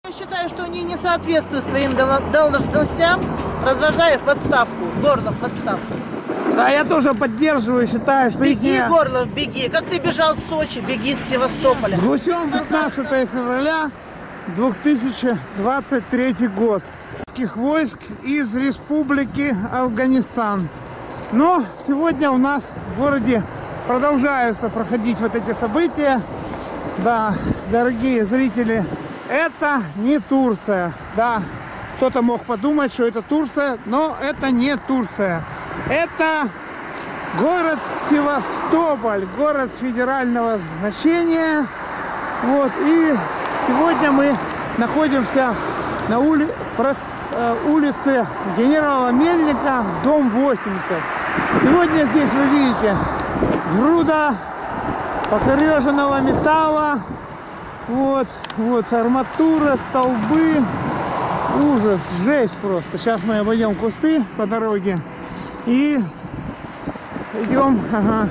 Я считаю, что они не соответствуют своим должностям, развожая в отставку, Горлов в отставку. Да, я тоже поддерживаю, считаю, что Беги, Горлов, беги. Как ты бежал в Сочи, беги с Севастополя. С гусем 15 февраля 2023 год. Войск из Республики Афганистан. Но сегодня у нас в городе продолжаются проходить вот эти события. Да, дорогие зрители, это не Турция. Да, кто-то мог подумать, что это Турция, но это не Турция. Это город Севастополь, город федерального значения. Вот, и сегодня мы находимся на улице генерала Мельника, дом 80. Сегодня здесь вы видите груда покореженного металла. Вот арматура, столбы. Ужас, жесть просто. Сейчас мы обойдем кусты по дороге и идем. Ага.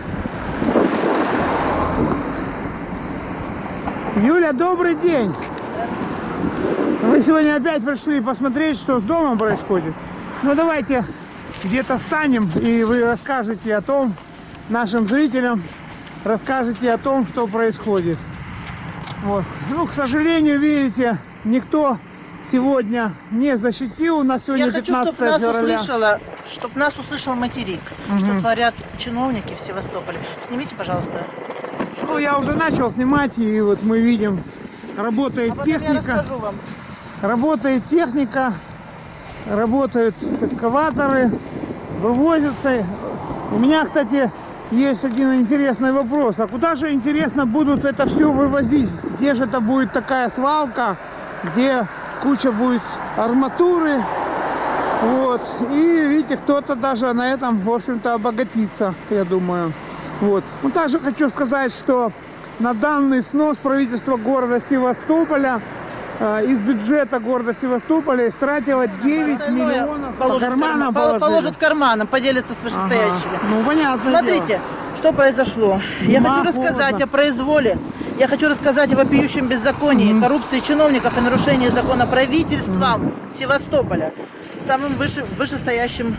Юля, добрый день. Здравствуйте. Вы сегодня опять пришли посмотреть, что с домом происходит. Ну давайте где-то станем, и вы расскажете о том, нашим зрителям, расскажете о том, что происходит. Вот. Ну, к сожалению, видите, никто сегодня не защитил. У нас сегодня 15 февраля. Чтобы нас услышал материк, что творят чиновники в Севастополе. Снимите, пожалуйста. Ну, я уже начал снимать, и вот мы видим, работает техника. Я расскажу вам. Работает техника, работают экскаваторы, вывозятся. У меня, кстати, есть один интересный вопрос. А куда же, интересно, будут это все вывозить? Где же это будет такая свалка, где куча будет арматуры? Вот. И видите, кто-то даже на этом, в общем-то, обогатится, я думаю. Вот. Ну, также хочу сказать, что на данный снос правительство города Севастополя из бюджета города Севастополя истратило 9 миллионов. По карманам положит в карманам, поделится с вышестоящими. Ну, понятно. Смотрите, что произошло. Я хочу рассказать о произволе. Я хочу рассказать о вопиющем беззаконии, коррупции чиновников и нарушении закона правительством Севастополя. Самым вышестоящим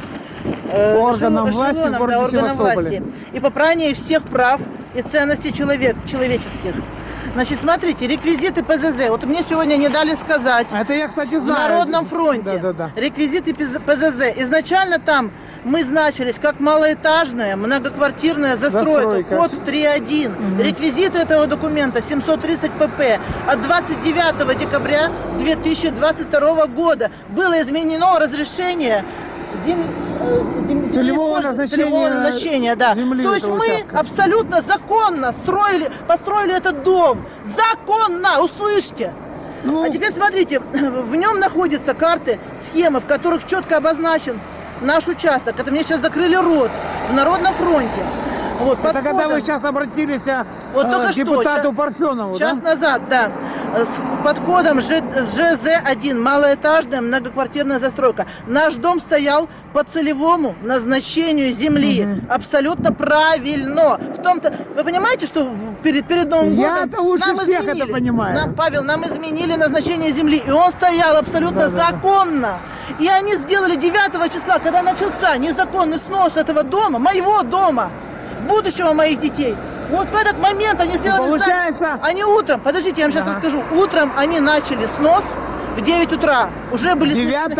органом власти и попрание всех прав и ценностей человеческих. Значит, смотрите, реквизиты ПЗЗ. Вот мне сегодня не дали сказать. Это я, кстати, знаю. В Народном фронте. Да. Реквизиты ПЗЗ. Изначально там мы значились как малоэтажная многоквартирная застройка. Код 3.1. Реквизиты этого документа 730 ПП. От 29 декабря 2022 года было изменено разрешение целевого назначения, да. То есть мы абсолютно законно построили этот дом. Законно, услышьте. Ну, а теперь смотрите, в нем находятся карты, схемы, в которых четко обозначен наш участок. Это мне сейчас закрыли рот в Народном фронте. Вот, это когда вы сейчас обратились к депутату Парфенову, час назад, да. Под кодом ЖЗ-1, малоэтажная многоквартирная застройка. Наш дом стоял по целевому назначению земли. Абсолютно правильно. В том-то, вы понимаете, что перед Новым годом нам всех это понимаю. Нам изменили назначение земли, и он стоял абсолютно законно. И они сделали 9 числа, когда начался незаконный снос этого дома, моего дома, будущего моих детей. Вот в этот момент они сделали... Они утром, подождите, я вам сейчас расскажу. Утром они начали снос в 9 утра. Уже были 9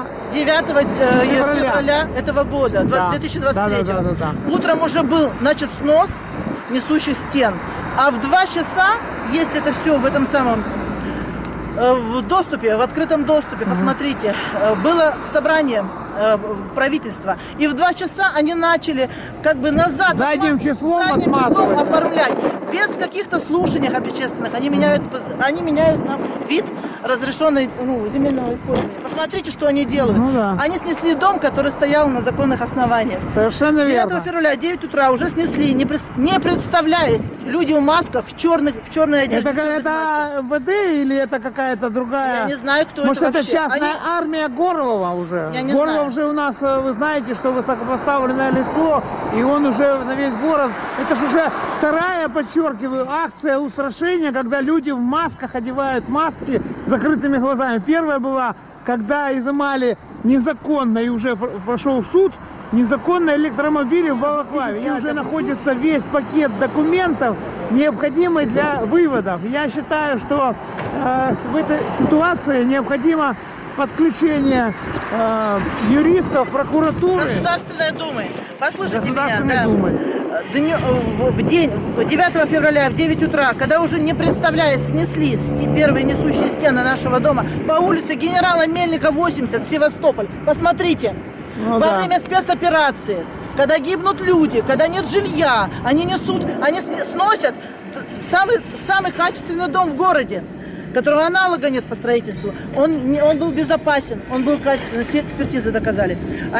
февраля этого года, 2023. Да. Утром уже был начат снос несущих стен. А в 2 часа есть это все в этом самом... В доступе, в открытом доступе, посмотрите, было собрание правительства, и в 2 часа они начали как бы назад задним числом оформлять, без каких-то слушаний общественных. Они меняют нам вид разрешенной земельного использования. Посмотрите, что они делают. Они снесли дом, который стоял на законных основаниях. Совершенно верно. 9 февраля, 9 утра уже снесли, не представляясь. Люди в масках, в черной одежде. Это МВД или это какая-то другая? Я не знаю, кто Может, это вообще. Может, это частная армия Горлова уже? Я не Горлов знаю. Же у нас, вы знаете, что высокопоставленное лицо, и он уже на весь город. Это же уже Вторая, подчеркиваю, акция устрашения, когда люди в масках одевают маски с закрытыми глазами. Первая была, когда изымали незаконно, и уже прошел суд, незаконно электромобили в Балаклаве. И уже находится весь пакет документов, необходимый для выводов. Я считаю, что в этой ситуации необходимо подключение юристов, прокуратуры. Государственной Думы. Послушайте меня. Государственной Да. Думы. В день 9 февраля в 9 утра, когда уже не представляясь, снесли первые несущие стены нашего дома по улице генерала Мельника 80, Севастополь. Посмотрите, Ну, во да. время спецоперации, когда гибнут люди, когда нет жилья, они сносят самый качественный дом в городе, которого аналога нет по строительству. Он был безопасен, он был качественный, все экспертизы доказали. А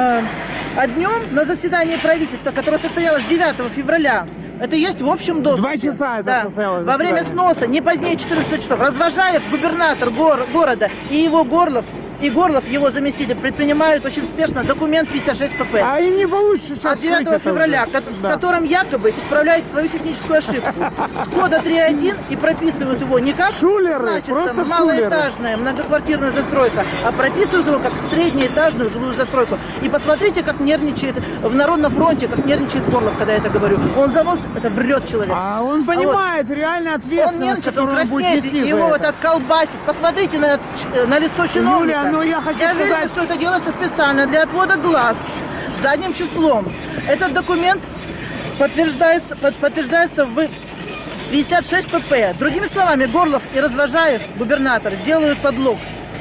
днем на заседании правительства, которое состоялось 9 февраля, это есть в общем доступе. 2 часа это состоялось Во время заседание. сноса, не позднее 14 часов, Развожаев, губернатор города, и его Горлов, его заместитель, предпринимают очень спешно документ 56 ПП. А и не получится сейчас. От 9 февраля, в котором якобы исправляют свою техническую ошибку с кода 3.1 и прописывают его не как Шулеры, значится просто малоэтажная многоквартирная застройка, а прописывают его как среднеэтажную жилую застройку. И посмотрите, как нервничает в Народном фронте, как нервничает Горлов, когда я это говорю. Он занос, это врет человек. А он понимает реально Он ответственность, нервничает, он которую будет краснеет, нести за его вот это. так колбасит. Посмотрите на лицо чиновника. Юлия, ну я хочу уверена, сказать- что это делается специально для отвода глаз задним числом. Этот документ подтверждается в 56 ПП. Другими словами, Горлов и Развожаев, губернатор, делают подлог.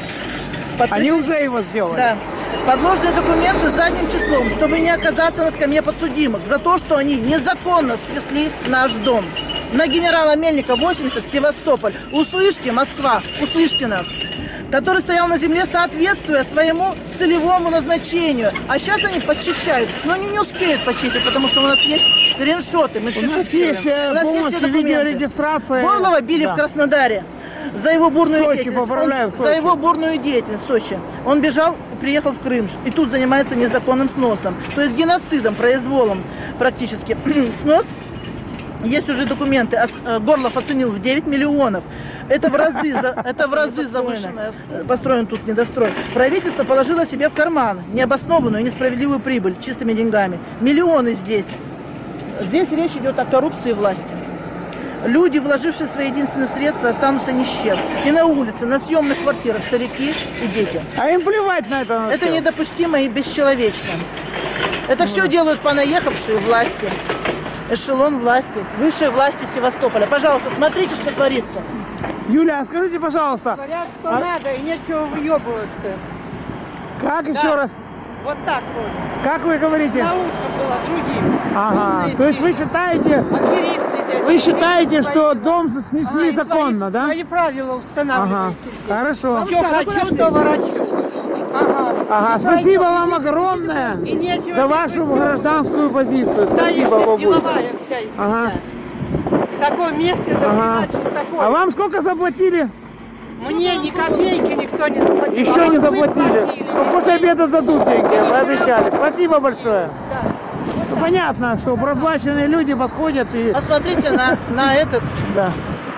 Они уже его сделали. Да. Подложные документы задним числом, чтобы не оказаться на скамье подсудимых за то, что они незаконно снесли наш дом. На генерала Мельника 80, Севастополь. Услышьте, Москва, услышьте нас. Который стоял на земле, соответствуя своему целевому назначению. А сейчас они почищают. Но они не успеют почистить, потому что у нас есть скриншоты. Мы все У нас фиксируем. есть У нас есть все полностью документы. видеорегистрация. Горлова били Да. в Краснодаре за его бурную Сочи, деятельность. поправляю, в За Сочи. его бурную деятельность в Сочи. Он бежал и приехал в Крым. И тут занимается незаконным сносом. То есть геноцидом, произволом практически. Снос. Есть уже документы. Горлов оценил в 9 миллионов. Это в разы завышенное. Построен тут недострой. Правительство положило себе в карман необоснованную и несправедливую прибыль чистыми деньгами. Миллионы здесь. Здесь речь идет о коррупции власти. Люди, вложившие свои единственные средства, останутся ни с чем. И на улице, на съемных квартирах старики и дети. А им плевать на это. Это недопустимо и бесчеловечно. Это все делают понаехавшие власти. Эшелон власти, высшей власти Севастополя. Пожалуйста, смотрите, что творится. Юля, а скажите, пожалуйста, Говорят, что надо, и нечего выебываться. как еще раз, Вот так вот. как вы говорите? Наука была другим. Ага, Умные то есть все. вы считаете, Аферисты здесь. вы считаете, Свои- что дом снесли и законно, да? Свои правила Ага, устанавливаете здесь. хорошо. Все хочу, то ворочу. Ага. Ага, И спасибо пойдем. вам огромное И нечего за здесь вашу выступать. гражданскую позицию. Да, Спасибо, я бабуль. деловая вся из Ага. себя. В таком месте Ага. такое. А вам сколько заплатили? Мне ни копейки никто не заплатил. Еще А не вот вы заплатили. платили. Но после обеда дадут деньги, вы обещали. Спасибо большое. Ну, понятно, что проплаченные люди подходят и... Посмотрите на этот. Да,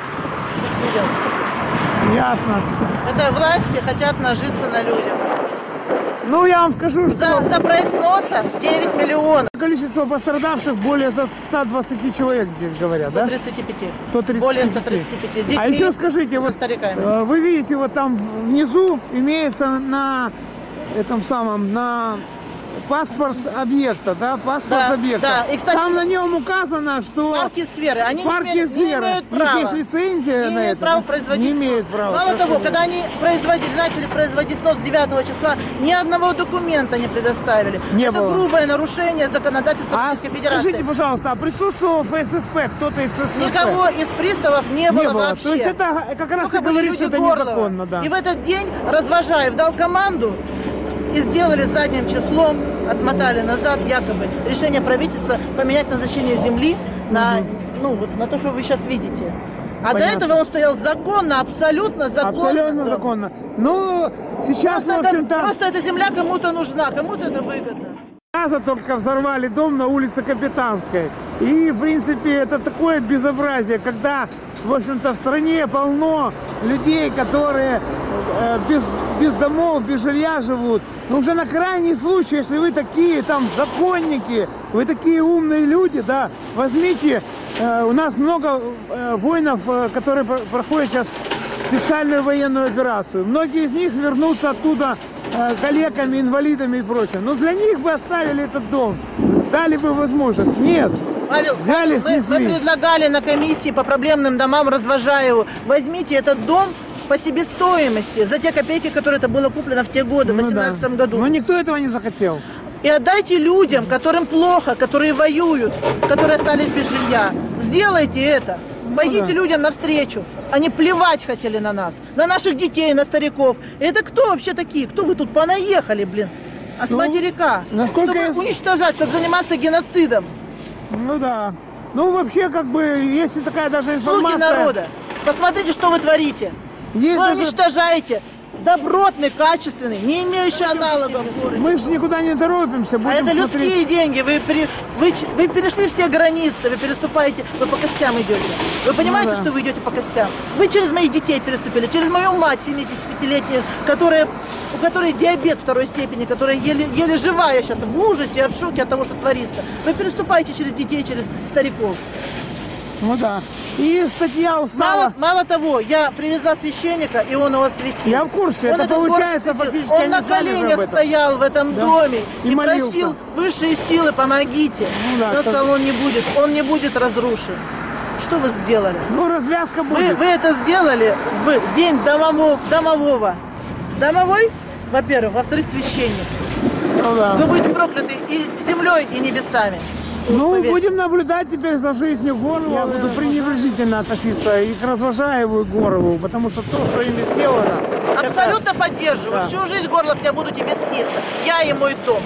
ясно. Это власти хотят нажиться на людях. Ну, я вам скажу, что За проект сноса 9 миллионов. количество пострадавших более 120 человек здесь говорят, да? 135. 135. Более 135. С детьми, А еще скажите, со вот стариками. вы видите, вот там внизу имеется на этом самом, на паспорт объекта, да, паспорт Да, объекта. да. И, кстати, там на нем указано, что Парки и скверы, они парки не и скверы. имеют У них права. есть лицензия Не на имеют это? права производить Не имеют снос. права. Мало того, совершенно. когда они начали производить снос 9 числа, ни одного документа не предоставили. Не Это было. грубое нарушение законодательства А Российской Федерации. скажите, пожалуйста, а присутствовал ФССП, кто-то из ФССП? Никого из приставов не было вообще. То есть это как раз Только и были говорит, люди что это Горлова. незаконно, да. И в этот день Развожаев дал команду и сделали задним числом, отмотали назад якобы решение правительства поменять назначение земли на, на то, что вы сейчас видите. А Понятно. до этого он стоял законно, абсолютно законно. Абсолютно Да. законно. Ну, сейчас, в общем-то... Просто эта земля кому-то нужна, кому-то это выгодно. раза только взорвали дом на улице Капитанской. И, в принципе, это такое безобразие, когда, в общем-то, в стране полно людей, которые без домов, без жилья живут. Но уже на крайний случай, если вы такие там законники, вы такие умные люди, да, возьмите, у нас много воинов, которые проходят сейчас специальную военную операцию. Многие из них вернутся оттуда калеками, инвалидами и прочее. Но для них бы оставили этот дом, дали бы возможность. Нет. Павел, Взяли, снесли. мы предлагали на комиссии по проблемным домам Развожаеву, возьмите этот дом по себестоимости за те копейки, которые это было куплено в те годы, в 2018 году. Но никто этого не захотел. И отдайте людям, которым плохо, которые воюют, которые остались без жилья. Сделайте это. Пойдите людям навстречу. Они плевать хотели на нас, на наших детей, на стариков. Это кто вообще такие? Кто вы тут понаехали, блин? А с материка? Чтобы уничтожать, чтобы заниматься геноцидом. Ну да. Ну вообще, как бы, если такая даже информация... Слуги народа. Посмотрите, что вы творите. Есть Вы даже... уничтожаете добротный, качественный, не имеющий аналогов. Мы же никуда не торопимся. А это людские деньги. Вы перешли все границы, вы переступаете, вы по костям идете. Вы понимаете, что вы идете по костям? Вы через моих детей переступили, через мою мать 75-летнюю, у которой диабет второй степени, которая еле живая сейчас, в ужасе, от шоке от того, что творится. Вы переступаете через детей, через стариков. Ну да. И статья устала. Мало того, я привезла священника, и он его светил. Я в курсе, это получается фактически... Он на коленях стоял в этом доме и просил высшие силы, помогите. Ну, да, он сказал, он не будет разрушен. Что вы сделали? Ну, развязка будет. Вы это сделали в день домового. Домовой, во-первых, во-вторых, священник. Ну, да. Вы будете прокляты и землей, и небесами. Ну, будем наблюдать теперь за жизнью Горлова. Я буду пренебрежительно относиться и к Развожаеву, и к Горлову, потому что то, что ими сделано... Абсолютно поддерживаю. Да. Всю жизнь, Горлов, я буду тебе сниться. Я и мой дом.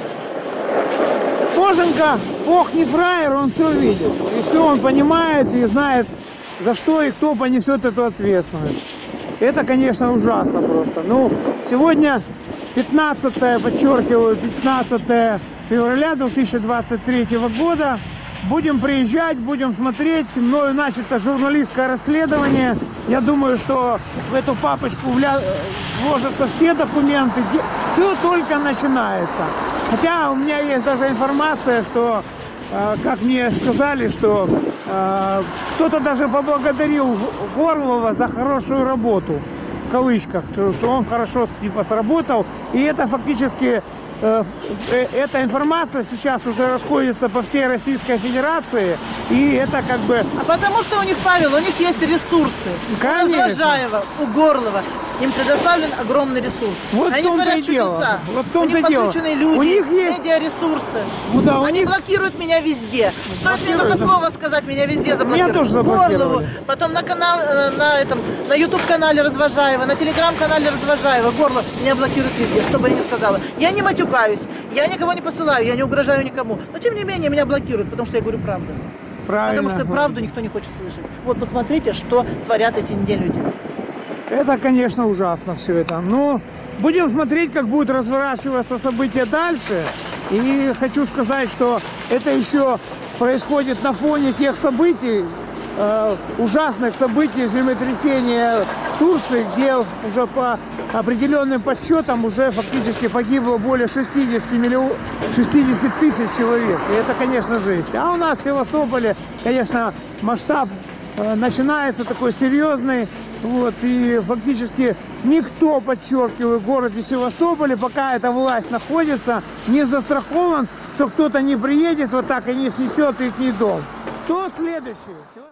Коженко, Бог не фраер, он все видит. И все он понимает и знает, за что и кто понесет эту ответственность. Это, конечно, ужасно просто. Ну, сегодня 15, подчеркиваю, 15 февраля 2023 года. Будем приезжать, будем смотреть. Мною начато журналистское расследование. Я думаю, что в эту папочку вложатся все документы. Все только начинается. Хотя у меня есть даже информация, что, как мне сказали, что кто-то даже поблагодарил Горлова за хорошую работу. В кавычках. Что он хорошо типа сработал. И это фактически... Эта информация сейчас уже расходится по всей Российской Федерации, и это как бы... А потому что у них, Павел, у них есть ресурсы. Конечно. У Развожаева, у Горлова им предоставлен огромный ресурс. Вот они творят чудеса. Вот у них подключены люди, у них есть медиаресурсы. Ну, да, они блокируют меня везде. Стоит мне только слово сказать, меня везде заблокируют. Меня тоже заблокировали. Горлову, потом на канал, на YouTube-канале Развожаева, на Telegram-канале Развожаева. Горлов меня блокируют везде, что бы я ни сказала. Я не матюкаюсь, я никого не посылаю, я не угрожаю никому. Но тем не менее меня блокируют, потому что я говорю правду. Правильно. Потому что правду никто не хочет слышать. Вот посмотрите, что творят эти нелюди. Это, конечно, ужасно все это. Но будем смотреть, как будут разворачиваться события дальше. И хочу сказать, что это еще происходит на фоне тех событий, ужасных событий землетрясения в Турции, где уже по определенным подсчетам уже фактически погибло более 60 тысяч человек. И это, конечно, жесть. А у нас в Севастополе, конечно, масштаб начинается такой серьезный. Вот, и фактически никто, подчеркиваю, в городе Севастополе, пока эта власть находится, не застрахован, что кто-то не приедет вот так и не снесет их дом. Кто следующий?